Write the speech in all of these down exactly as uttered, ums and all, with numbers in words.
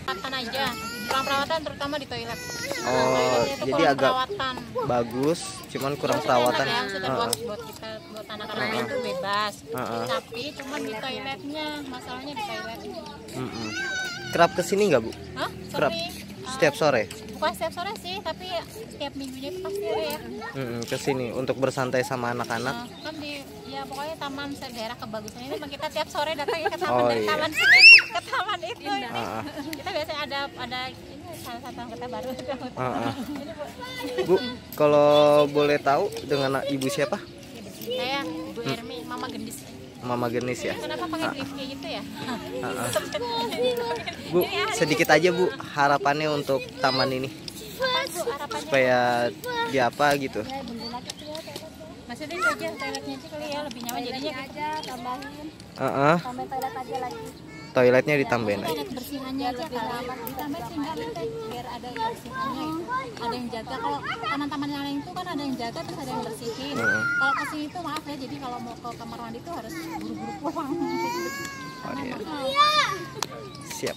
perawatan aja, kurang perawatan terutama di toilet. Oh, Toiletnya itu jadi kurang agak perawatan. bagus, cuman kurang Maksudnya perawatan. enak ya, maksudnya buat, Heeh. buat kita, buat anak-anak itu bebas. Heeh. Tapi cuman di toiletnya, masalahnya di toiletnya. Mm-mm. Kerap kesini nggak Bu? Hah? Kerap Sering. setiap sore? Bukan setiap sore sih, tapi setiap minggunya itu pasti ada ya. Mm-mm, kesini untuk bersantai sama anak-anak. Nah, kan di ya pokoknya taman daerah kebagusan ini memang kita tiap sore datang ya ke taman, Oh, dari iya. taman sini ke taman itu ini. Ah, ah. Kita biasanya ada ada ini salah satu anggota baru. Ah, ah. Ini Bu, Bu, kalau boleh tahu dengan ibu siapa? saya Bu Hermi, Mama Gendis. Mama Genis ya. Kenapa pakai brief kayak gitu ya? Ah, ah. Bu, sedikit aja Bu harapannya untuk taman ini Apa, Bu, harapannya? supaya dia apa gitu. Maksudnya itu aja toiletnya aja kali ya lebih nyaman jadinya aja tambahin Ah, ah. tambah toilet aja lagi. Toiletnya ditambahin aja. Toilet bersihannya aja kali. Ditambah sih enggak nanti biar ada bersihannya itu. Ada yang jaga kalau taman-taman yang lain itu kan ada yang jaga terus ada yang bersihin. Heeh. Kalau ke sini tuh maaf ya jadi kalau mau ke kamar mandi tuh harus buru-buru pulang. Oh, iya. Siap.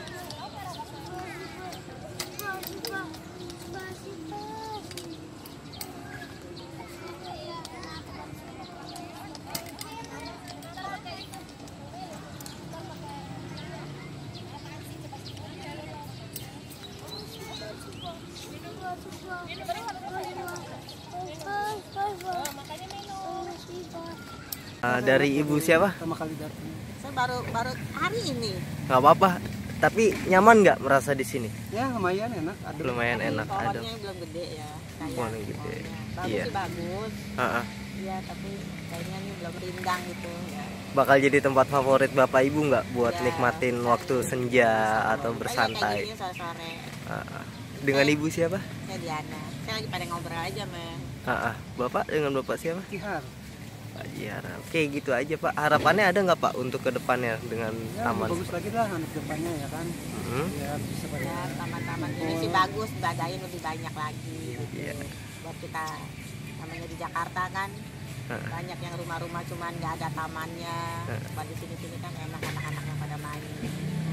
Ah, dari ibu siapa? Pertama kali datang. Saya baru baru hari ini. Nggak apa-apa. Tapi nyaman nggak merasa di sini? Ya lumayan enak. Ada. Lumayan enak. Ada. Pohonnya belum gede ya. Kayak Pohonnya gede. Bagus Iya. sih bagus. Ah, ah. Iya tapi kayaknya nih belum rindang gitu ya. Bakal jadi tempat favorit bapak ibu nggak buat Ya. nikmatin waktu senja atau bersantai? Kayak sore-sore. Ah, ah. Dengan ibu siapa? Saya Diana. Saya lagi pada ngobrol aja men. Ah, ah. Bapak dengan bapak siapa? Tihar. Pak Jihara. Oke gitu aja Pak. Harapannya ada nggak Pak untuk kedepannya dengan Ya, taman? bagus lagi lah anak depannya ya kan. Hmm? Ya bisa pada. Ya taman-taman ini sih bagus. Diadain lebih banyak lagi. Iya. Buat kita namanya di Jakarta kan. Ah. Banyak yang rumah-rumah cuman nggak ada tamannya. Ah. Buat di sini-sini kan enak anak-anak yang pada main.